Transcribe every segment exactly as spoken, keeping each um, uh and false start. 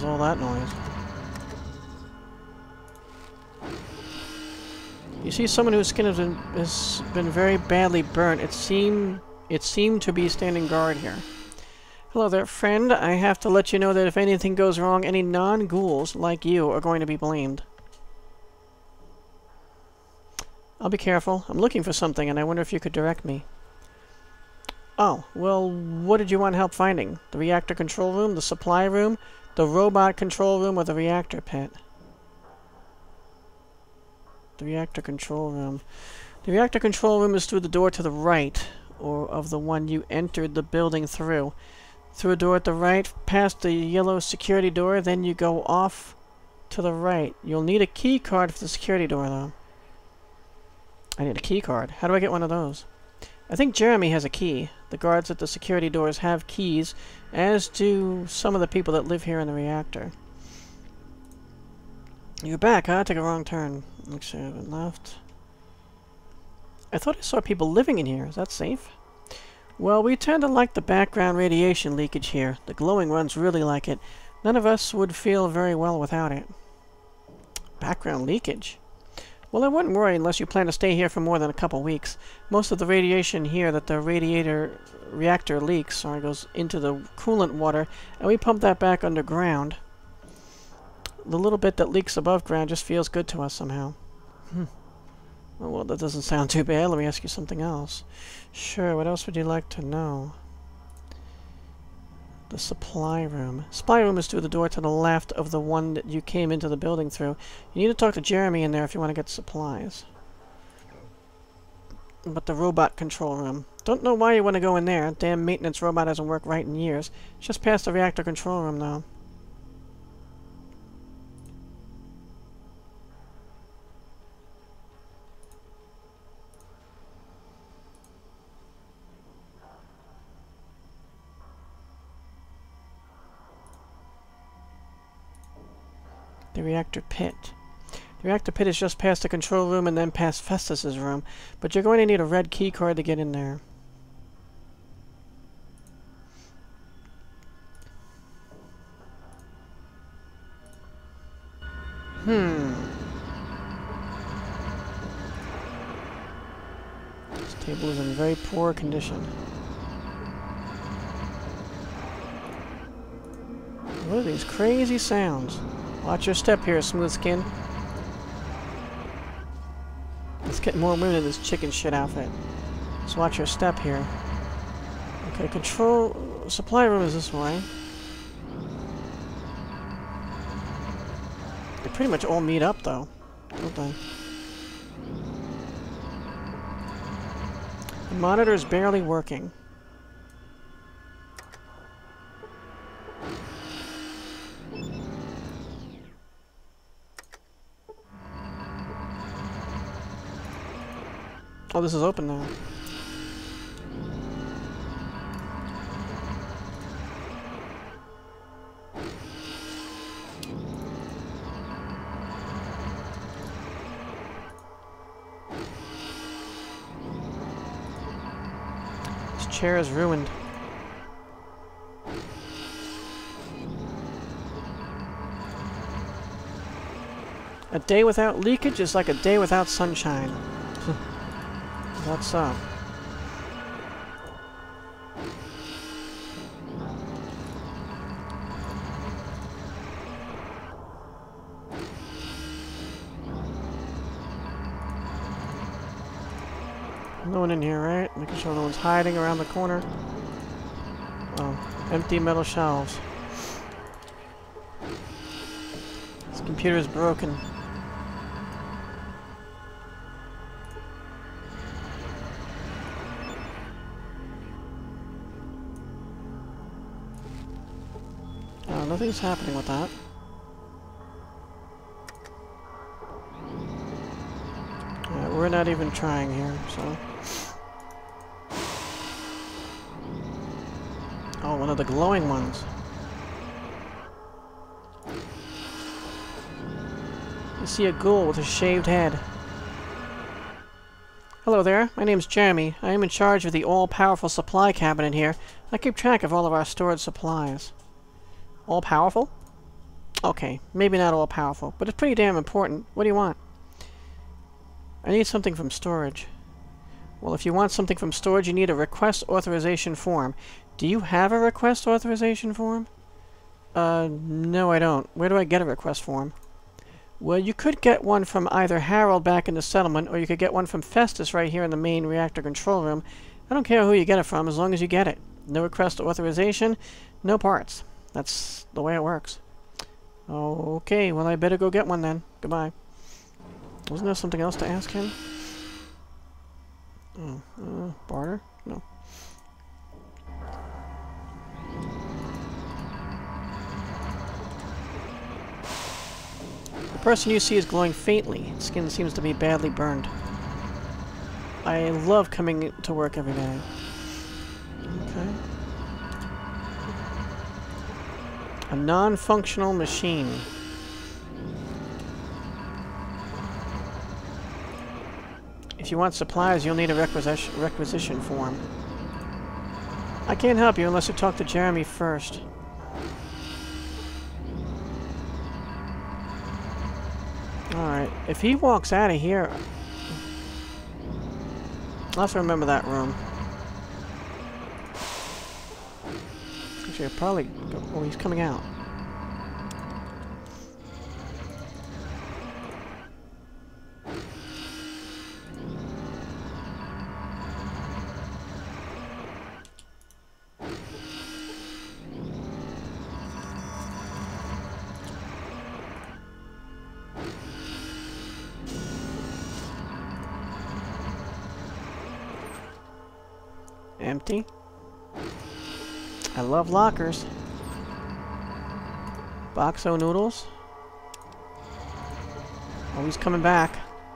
was all that noise? You see someone whose skin has been, has been very badly burnt. It seemed, it seemed to be standing guard here. Hello there, friend. I have to let you know that if anything goes wrong, any non-ghouls like you are going to be blamed. I'll be careful. I'm looking for something, and I wonder if you could direct me. Oh, well, what did you want help finding? The reactor control room, the supply room, the robot control room, or the reactor pit? The reactor control room. The reactor control room is through the door to the right, or of the one you entered the building through. Through a door at the right, past the yellow security door, then you go off to the right. You'll need a key card for the security door, though. I need a key card. How do I get one of those? I think Jeremy has a key. The guards at the security doors have keys, as do some of the people that live here in the reactor. You're back, huh? Took a wrong turn. Looks like I haven't left. I thought I saw people living in here. Is that safe? Well, we tend to like the background radiation leakage here. The glowing ones really like it. None of us would feel very well without it. Background leakage? Well, I wouldn't worry unless you plan to stay here for more than a couple weeks. Most of the radiation here that the radiator reactor leaks or goes into the coolant water, and we pump that back underground. The little bit that leaks above ground just feels good to us somehow. Hmm. Oh, well, that doesn't sound too bad. Let me ask you something else. Sure, what else would you like to know? The supply room. Supply room is through the door to the left of the one that you came into the building through. You need to talk to Jeremy in there if you want to get supplies. But the robot control room. Don't know why you want to go in there. Damn maintenance robot hasn't worked right in years. It's just past the reactor control room, though. The reactor pit. The reactor pit is just past the control room and then past Festus's room, but you're going to need a red key card to get in there. Hmm. This table is in very poor condition. What are these crazy sounds? Watch your step here, smooth skin. Let's get more women in this chicken shit outfit. So watch your step here. Okay, control... Supply room is this way. They pretty much all meet up, though. Don't they? The monitor is barely working. Oh, this is open now. This chair is ruined. A day without leakage is like a day without sunshine. What's up? No one in here, right? Making sure no one's hiding around the corner. Oh, empty metal shelves. This computer is broken. Uh, nothing's happening with that. Uh, we're not even trying here, so... Oh, one of the glowing ones. You see a ghoul with a shaved head. Hello there, my name's Jeremy. I am in charge of the all-powerful supply cabinet here. I keep track of all of our stored supplies. All-powerful? Okay, maybe not all powerful, but it's pretty damn important. What do you want? I need something from storage. Well, if you want something from storage, you need a request authorization form. Do you have a request authorization form? Uh, no I don't. Where do I get a request form? Well, you could get one from either Harold back in the settlement, or you could get one from Festus right here in the main reactor control room. I don't care who you get it from, as long as you get it. No request authorization, no parts. That's the way it works. Okay, well I better go get one then. Goodbye. Wasn't there something else to ask him? Oh, uh, barter? No. The person you see is glowing faintly. Its skin seems to be badly burned. I love coming to work every day. Okay. A non-functional machine. If you want supplies, you'll need a requisition, requisition form. I can't help you unless you talk to Jeremy first. Alright, if he walks out of here... I'll have to remember that room. Actually, I'll probably go... Oh, he's coming out. Empty. I love lockers. Boxo noodles. Oh, he's coming back.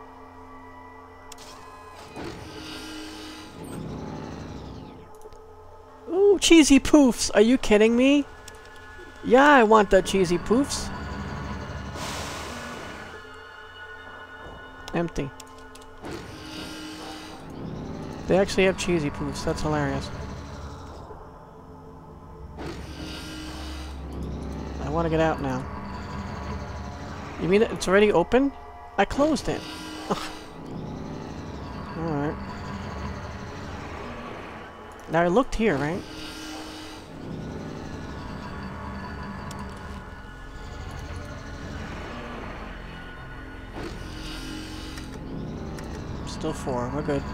Ooh, cheesy poofs. Are you kidding me? Yeah, I want the cheesy poofs. Empty. They actually have cheesy poofs. That's hilarious. I want to get out now. You mean it's already open? I closed it. Alright. Now I looked here, right? Still four. We're good.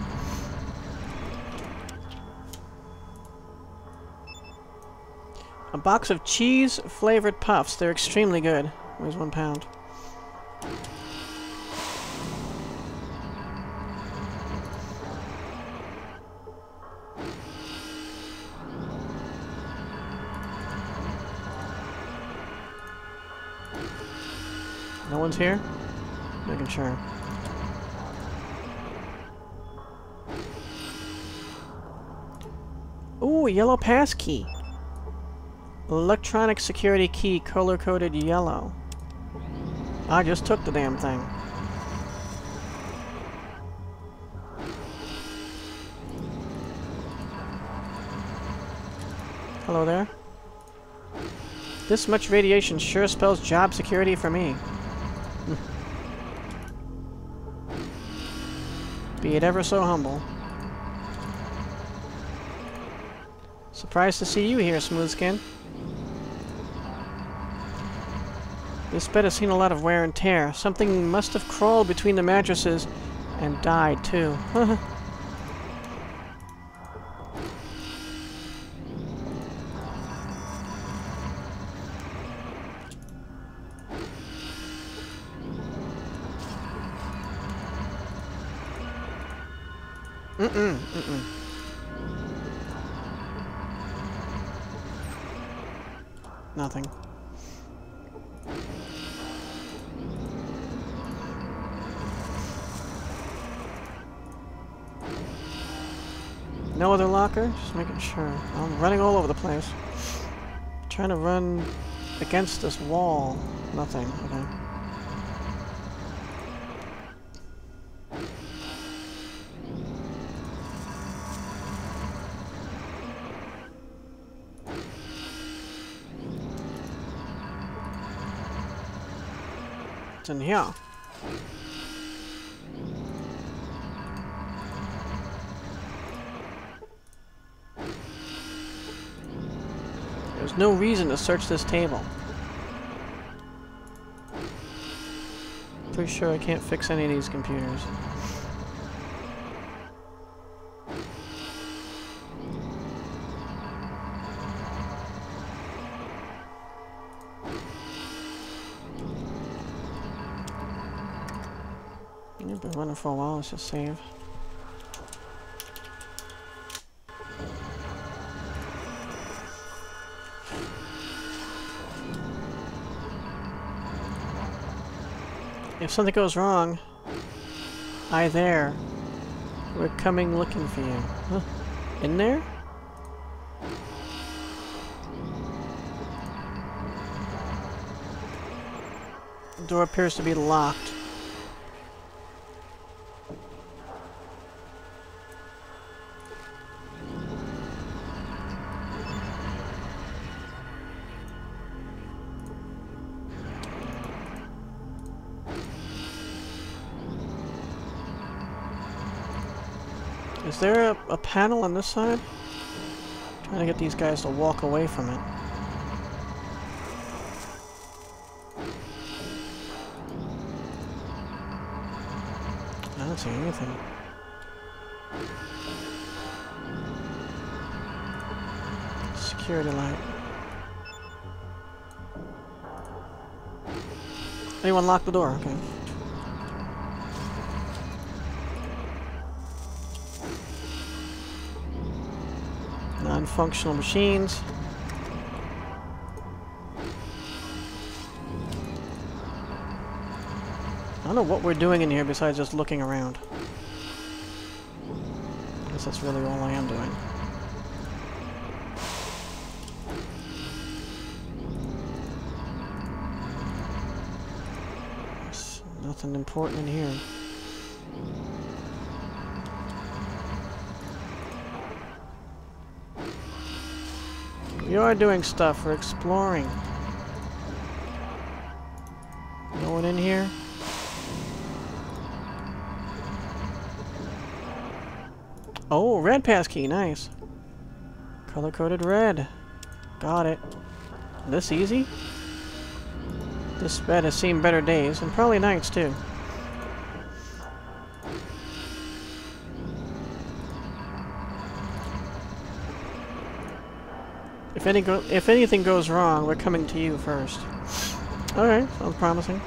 A box of cheese-flavored puffs. They're extremely good. Where's one pound? No one's here? Making sure. Ooh, a yellow pass key. Electronic security key, color-coded yellow. I just took the damn thing. Hello there. This much radiation sure spells job security for me. Be it ever so humble. Surprised to see you here, Smoothskin. This bed has seen a lot of wear and tear. Something must have crawled between the mattresses and died, too. Mm-mm, mm-mm. Nothing. No other locker? Just making sure. I'm running all over the place. Trying to run against this wall. Nothing. Okay. What's in here? There's no reason to search this table. Pretty sure I can't fix any of these computers. I've been running for a while, let's just save. If something goes wrong, hi there. We're coming looking for you. Huh? In there? The door appears to be locked. Is there a, a panel on this side? I'm trying to get these guys to walk away from it. I don't see anything. Security light. Anyone lock the door? Okay. Non-functional machines. I don't know what we're doing in here besides just looking around. I guess that's really all I am doing. There's nothing important in here. We are doing stuff. We're exploring. No one in here? Oh, red passkey. Nice. Color-coded red. Got it. This easy? This bed has seen better days, and probably nights, too. If any go if anything goes wrong, we're coming to you first. Alright, sounds promising.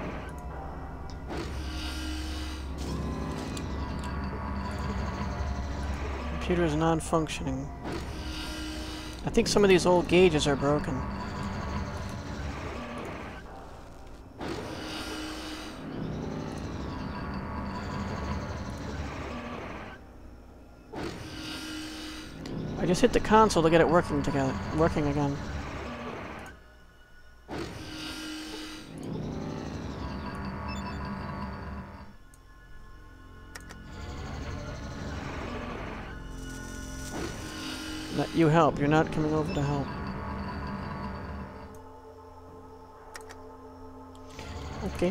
Computer is non-functioning. I think some of these old gauges are broken. I just hit the console to get it working together, working again. Let you help. You're not coming over to help. Okay.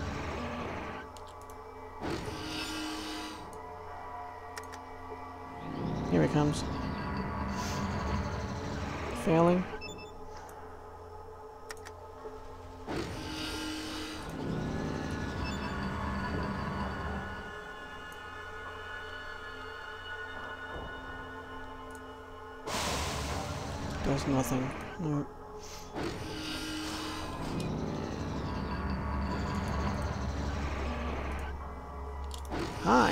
Here he comes. Failing. Does nothing. No. Hi.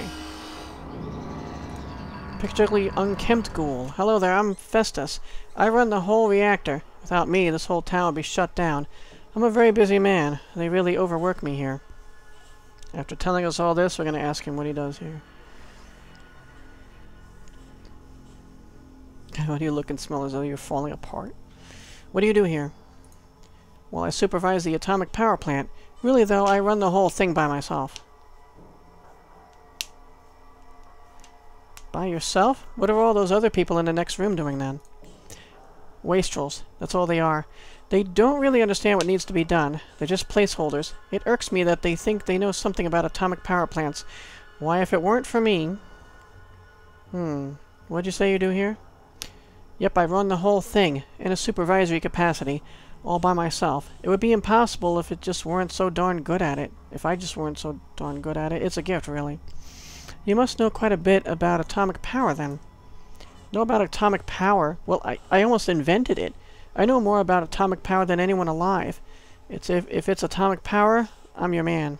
Particularly unkempt ghoul. Hello there, I'm Festus. I run the whole reactor. Without me, this whole town would be shut down. I'm a very busy man. They really overwork me here. After telling us all this, we're going to ask him what he does here. Why do you look and smell as though you're falling apart? What do you do here? Well, I supervise the atomic power plant. Really, though, I run the whole thing by myself. By yourself? What are all those other people in the next room doing then? Wastrels. That's all they are. They don't really understand what needs to be done. They're just placeholders. It irks me that they think they know something about atomic power plants. Why, if it weren't for me... Hmm. What'd you say you do here? Yep, I run the whole thing, in a supervisory capacity, all by myself. It would be impossible if it just weren't so darn good at it. If I just weren't so darn good at it. It's a gift, really. You must know quite a bit about atomic power, then. Know about atomic power? Well, I, I almost invented it. I know more about atomic power than anyone alive. It's if, if it's atomic power, I'm your man.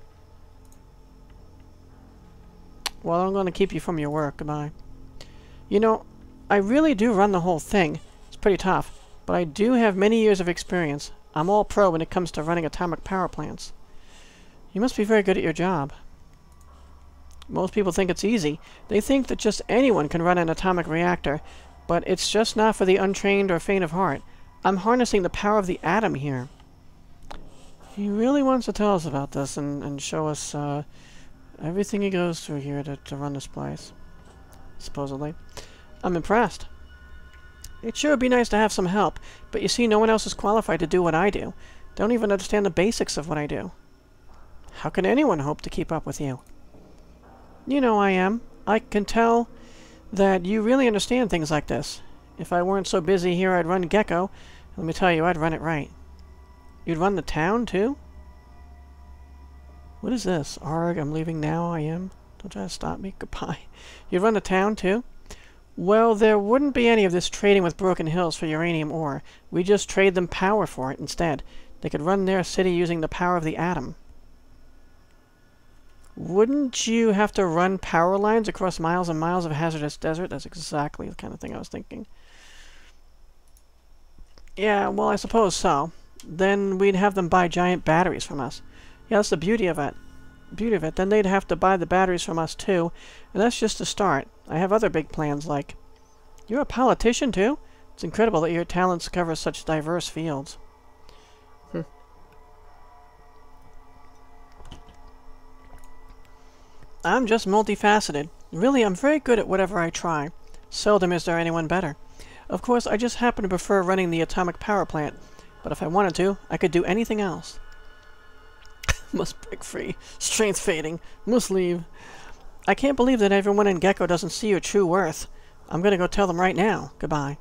Well, I'm going to keep you from your work. Goodbye. You know, I really do run the whole thing. It's pretty tough. But I do have many years of experience. I'm all pro when it comes to running atomic power plants. You must be very good at your job. Most people think it's easy. They think that just anyone can run an atomic reactor. But it's just not for the untrained or faint of heart. I'm harnessing the power of the atom here. He really wants to tell us about this and, and show us uh, everything he goes through here to, to run this place. Supposedly. I'm impressed. It sure would be nice to have some help, but you see, no one else is qualified to do what I do. They don't even understand the basics of what I do. How can anyone hope to keep up with you? You know I am. I can tell that you really understand things like this. If I weren't so busy here, I'd run Gecko. Let me tell you, I'd run it right. You'd run the town, too? What is this? Arg, I'm leaving now, I am. Don't try to stop me. Goodbye. You'd run the town, too? Well, there wouldn't be any of this trading with Broken Hills for uranium ore. We just trade them power for it instead. They could run their city using the power of the atom. Wouldn't you have to run power lines across miles and miles of hazardous desert? That's exactly the kind of thing I was thinking. Yeah, well, I suppose so. Then we'd have them buy giant batteries from us. Yeah, that's the beauty of it. Beauty of it. Then they'd have to buy the batteries from us, too. And that's just a start. I have other big plans, like... You're a politician, too? It's incredible that your talents cover such diverse fields. Hm. I'm just multifaceted. Really, I'm very good at whatever I try. Seldom is there anyone better. Of course, I just happen to prefer running the atomic power plant. But if I wanted to, I could do anything else. Must break free. Strength fading. Must leave. I can't believe that everyone in Gecko doesn't see your true worth. I'm gonna go tell them right now. Goodbye.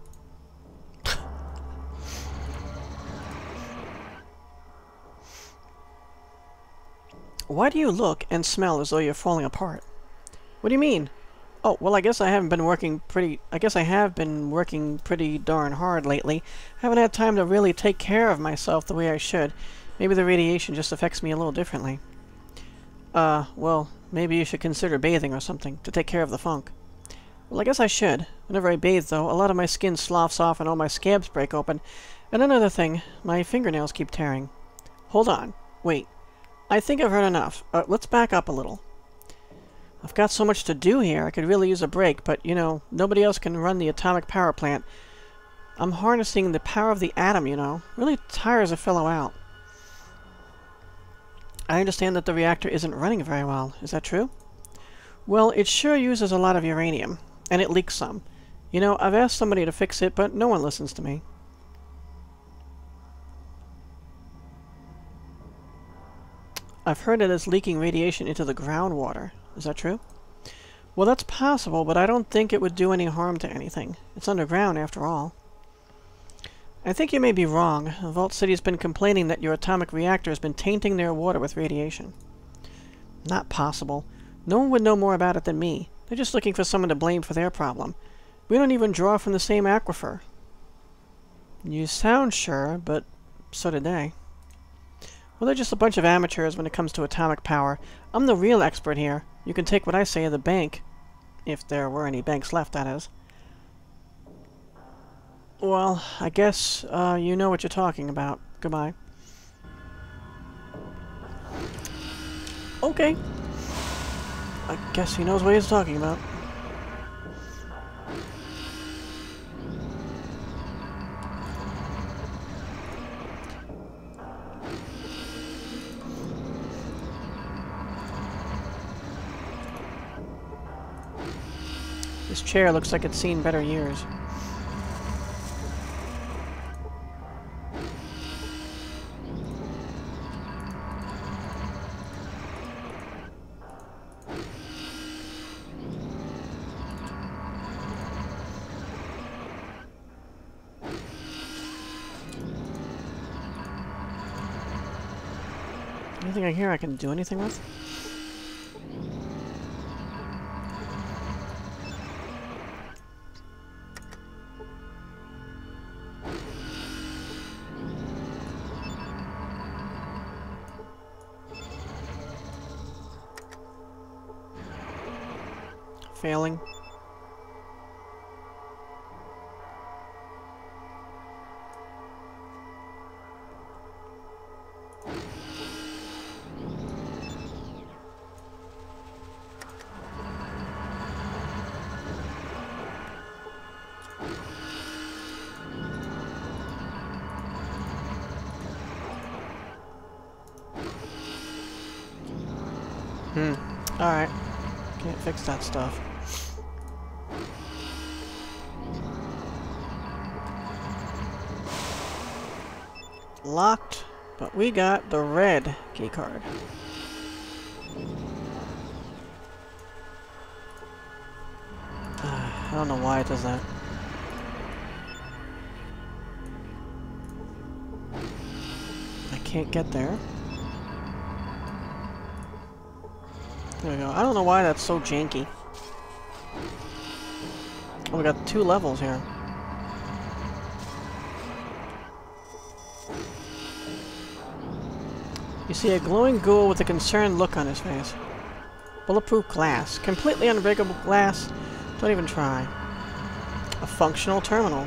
Why do you look and smell as though you're falling apart? What do you mean? Oh, well, I guess I haven't been working pretty... I guess I have been working pretty darn hard lately. Haven't had time to really take care of myself the way I should. Maybe the radiation just affects me a little differently. Uh, well, maybe you should consider bathing or something to take care of the funk. Well, I guess I should. Whenever I bathe, though, a lot of my skin sloughs off and all my scabs break open. And another thing, my fingernails keep tearing. Hold on. Wait. I think I've heard enough. Uh, let's back up a little. I've got so much to do here, I could really use a break, but, you know, nobody else can run the atomic power plant. I'm harnessing the power of the atom, you know. Really tires a fellow out. I understand that the reactor isn't running very well. Is that true? Well, it sure uses a lot of uranium, and it leaks some. You know, I've asked somebody to fix it, but no one listens to me. I've heard it is leaking radiation into the groundwater. Is that true? Well, that's possible, but I don't think it would do any harm to anything. It's underground, after all. I think you may be wrong. Vault City's been complaining that your atomic reactor has been tainting their water with radiation. Not possible. No one would know more about it than me. They're just looking for someone to blame for their problem. We don't even draw from the same aquifer. You sound sure, but so did they. Well, they're just a bunch of amateurs when it comes to atomic power. I'm the real expert here. You can take what I say to the bank. If there were any banks left, that is. Well, I guess uh, you know what you're talking about. Goodbye. Okay. I guess he knows what he's talking about. This chair looks like it's seen better years. Anything I hear I can do anything with? Failing. Hmm. Alright. Can't fix that stuff. Locked, but we got the red key card. Uh, I don't know why it does that. I can't get there. There we go. I don't know why that's so janky. Oh, we got two levels here. You see a glowing ghoul with a concerned look on his face. Bulletproof glass. Completely unbreakable glass. Don't even try. A functional terminal.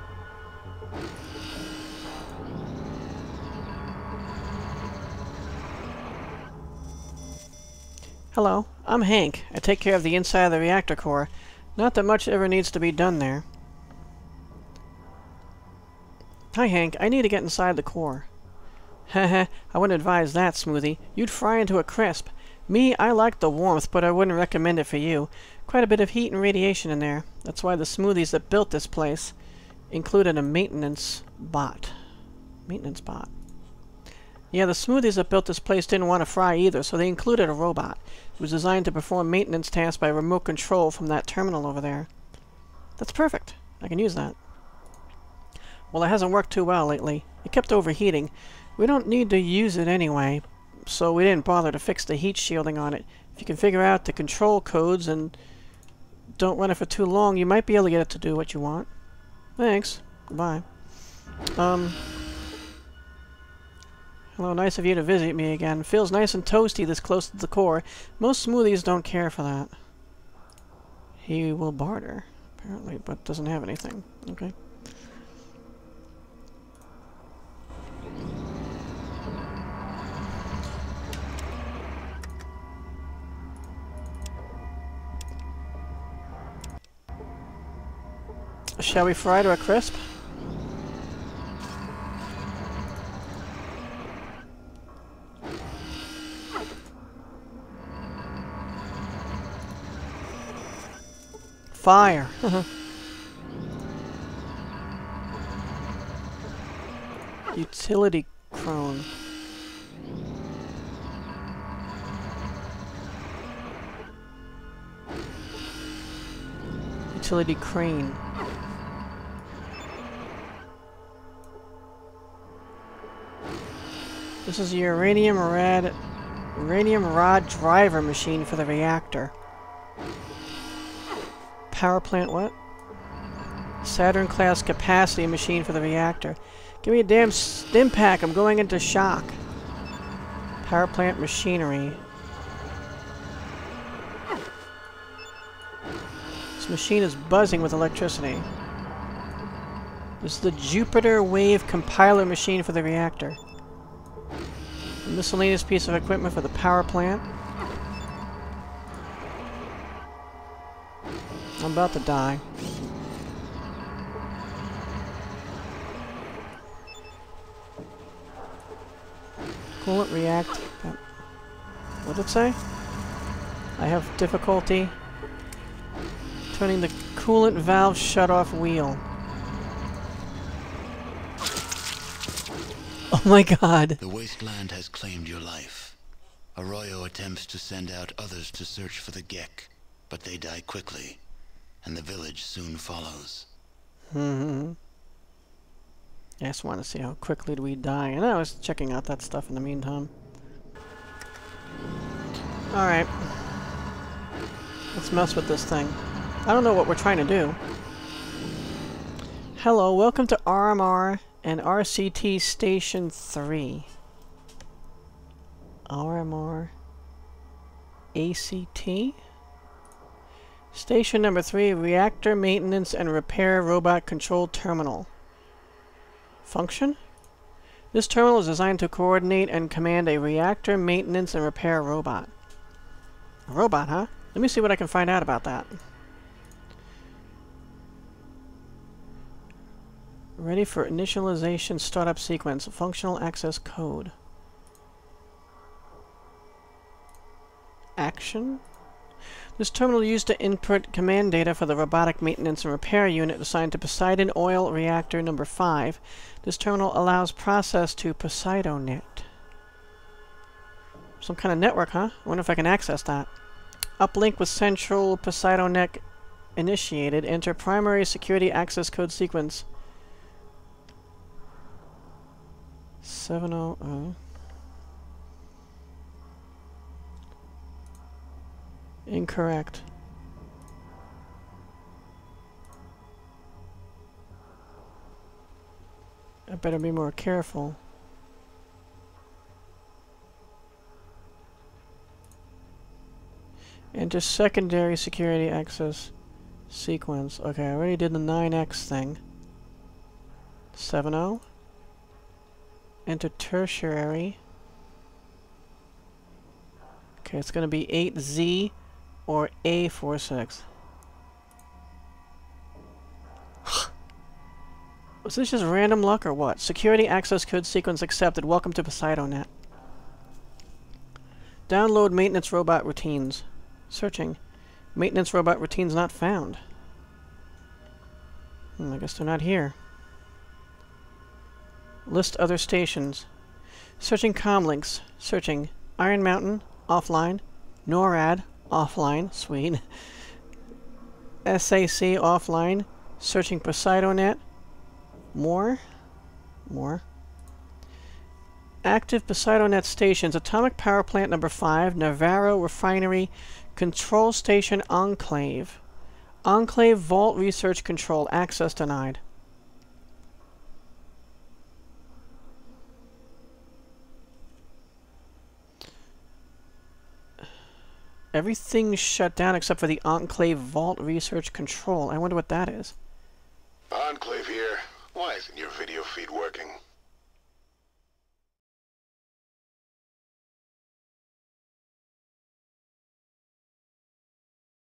Hello, I'm Hank. I take care of the inside of the reactor core. Not that much ever needs to be done there. Hi, Hank. I need to get inside the core. Heh I wouldn't advise that, Smoothie. You'd fry into a crisp. Me, I like the warmth, but I wouldn't recommend it for you. Quite a bit of heat and radiation in there. That's why the Smoothies that built this place included a maintenance bot. Maintenance bot. Yeah, the Smoothies that built this place didn't want to fry either, so they included a robot. It was designed to perform maintenance tasks by remote control from that terminal over there. That's perfect. I can use that. Well, it hasn't worked too well lately. It kept overheating. We don't need to use it anyway, so we didn't bother to fix the heat shielding on it. If you can figure out the control codes and don't run it for too long, you might be able to get it to do what you want. Thanks. Goodbye. Um... Hello, nice of you to visit me again. Feels nice and toasty this close to the core. Most Smoothies don't care for that. He will barter, apparently, but doesn't have anything. Okay. Shall we fry to a crisp? Fire! Utility crone. Utility crane. This is the uranium rad uranium rod driver machine for the reactor. Power plant what? Saturn class capacity machine for the reactor. Give me a damn stim pack, I'm going into shock. Power plant machinery. This machine is buzzing with electricity. This is the Jupiter Wave compiler machine for the reactor. A miscellaneous piece of equipment for the power plant. I'm about to die. Coolant react. What did it say? I have difficulty turning the coolant valve shut-off wheel. Oh my god. The Wasteland has claimed your life. Arroyo attempts to send out others to search for the Gecko, but they die quickly. And the village soon follows. Mm-hmm. I just want to see how quickly do we die. And I was checking out that stuff in the meantime. Alright. Let's mess with this thing. I don't know what we're trying to do. Hello, welcome to R M R and R C T Station three. R M R... A C T? Station number three, Reactor Maintenance and Repair Robot Control Terminal. Function? This terminal is designed to coordinate and command a reactor maintenance and repair robot. A robot, huh? Let me see what I can find out about that. Ready for initialization startup sequence. Functional access code. Action? This terminal is used to input command data for the robotic maintenance and repair unit assigned to Poseidon Oil Reactor number five. This terminal allows process to PoseidoNet. Some kind of network, huh? I wonder if I can access that. Uplink with central PoseidoNet initiated. Enter primary security access code sequence. seven oh oh. Incorrect. I better be more careful. Enter secondary security access sequence. Okay, I already did the nine X thing. seven oh. Enter tertiary. Okay, it's going to be eight Z or A forty-six. Was this just random luck or what? Security access code sequence accepted. Welcome to PoseidoNet. Download maintenance robot routines. Searching. Maintenance robot routines not found. Hmm, I guess they're not here. List other stations. Searching comlinks. Searching. Iron Mountain. Offline. NORAD. Offline. Sweet. S A C. Offline. Searching PoseidoNet. More. More. Active PoseidoNet stations. Atomic Power Plant number five. Navarro Refinery. Control Station Enclave. Enclave Vault Research Control. Access denied. Everything's shut down except for the Enclave Vault Research Control. I wonder what that is. Enclave here. Why isn't your video feed working?